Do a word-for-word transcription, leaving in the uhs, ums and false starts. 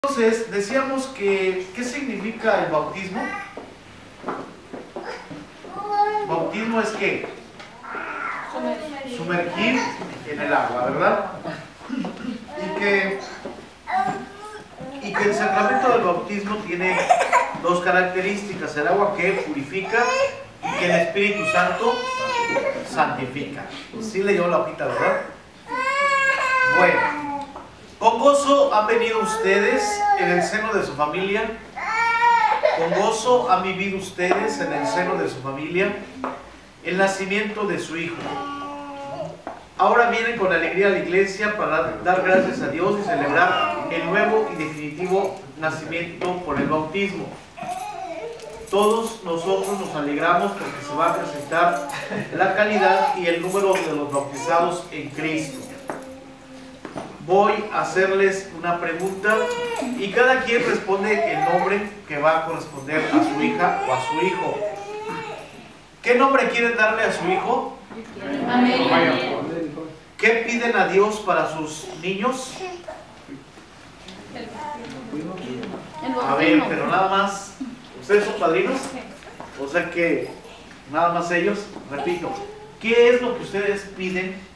Entonces, decíamos que, ¿qué significa el bautismo? Bautismo es ¿qué? Sumergir en el agua, ¿verdad? Y que, y que el sacramento del bautismo tiene dos características: el agua que purifica y que el Espíritu Santo santifica. Sí leyó la hojita, ¿verdad? Bueno. Con gozo han venido ustedes en el seno de su familia. Con gozo han vivido ustedes en el seno de su familia el nacimiento de su hijo. Ahora vienen con alegría a la iglesia para dar gracias a Dios y celebrar el nuevo y definitivo nacimiento por el bautismo. Todos nosotros nos alegramos porque se va a acrecentar la calidad y el número de los bautizados en Cristo. Voy a hacerles una pregunta y cada quien responde el nombre que va a corresponder a su hija o a su hijo. ¿Qué nombre quieren darle a su hijo? Amén. ¿Qué piden a Dios para sus niños? A ver, pero nada más. ¿Ustedes son padrinos? O sea que nada más ellos. Repito, ¿qué es lo que ustedes piden